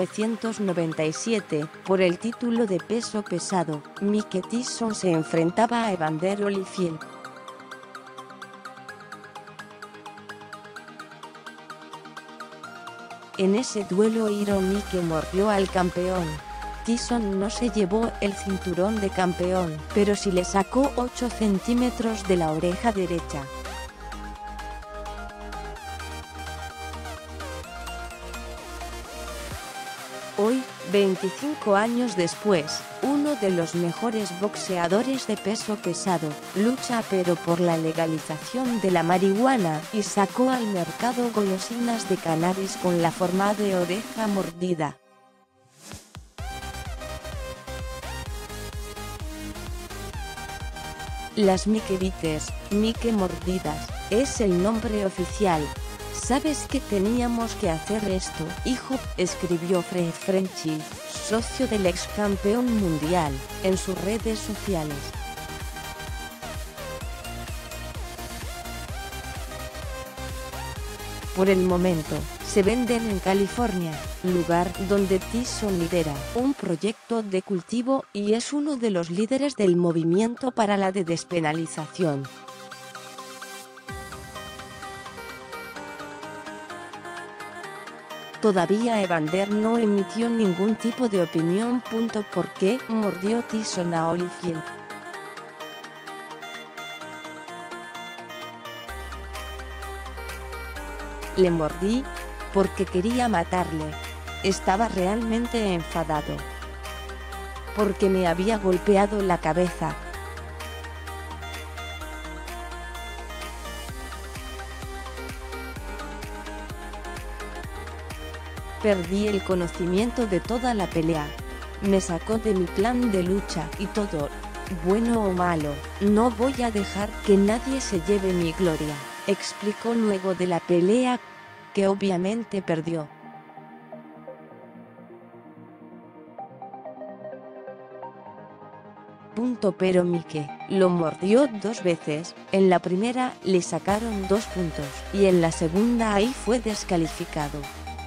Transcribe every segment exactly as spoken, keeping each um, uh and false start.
novecientos noventa y siete, por el título de peso pesado, Mike Tyson se enfrentaba a Evander Holyfield. En ese duelo Iron Mike mordió al campeón. Tyson no se llevó el cinturón de campeón, pero sí le sacó ocho centímetros de la oreja derecha. Hoy, veinticinco años después, uno de los mejores boxeadores de peso pesado, lucha pero por la legalización de la marihuana y sacó al mercado golosinas de cannabis con la forma de oreja mordida. Las Mike Bites, Mike mordidas, es el nombre oficial. ¿Sabes que teníamos que hacer esto, hijo?, escribió Fred Frenchy, socio del ex campeón mundial, en sus redes sociales. Por el momento, se venden en California, lugar donde Tyson lidera un proyecto de cultivo y es uno de los líderes del movimiento para la de despenalización. Todavía Evander no emitió ningún tipo de opinión. ¿Por qué mordió Tyson a Holyfield? Le mordí porque quería matarle. Estaba realmente enfadado. Porque me había golpeado la cabeza. Perdí el conocimiento de toda la pelea. Me sacó de mi plan de lucha y todo, bueno o malo, no voy a dejar que nadie se lleve mi gloria, explicó luego de la pelea, que obviamente perdió. Punto pero Mike lo mordió dos veces, en la primera le sacaron dos puntos, y en la segunda ahí fue descalificado.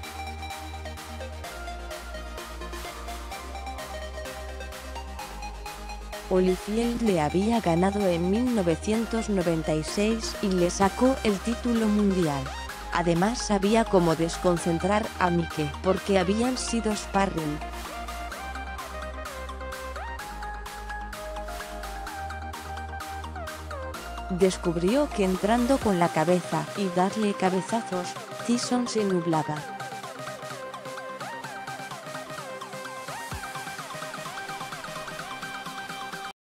Holyfield le había ganado en mil novecientos noventa y seis y le sacó el título mundial. Además sabía cómo desconcentrar a Mike porque habían sido sparring. Descubrió que entrando con la cabeza y darle cabezazos, Tyson se nublaba.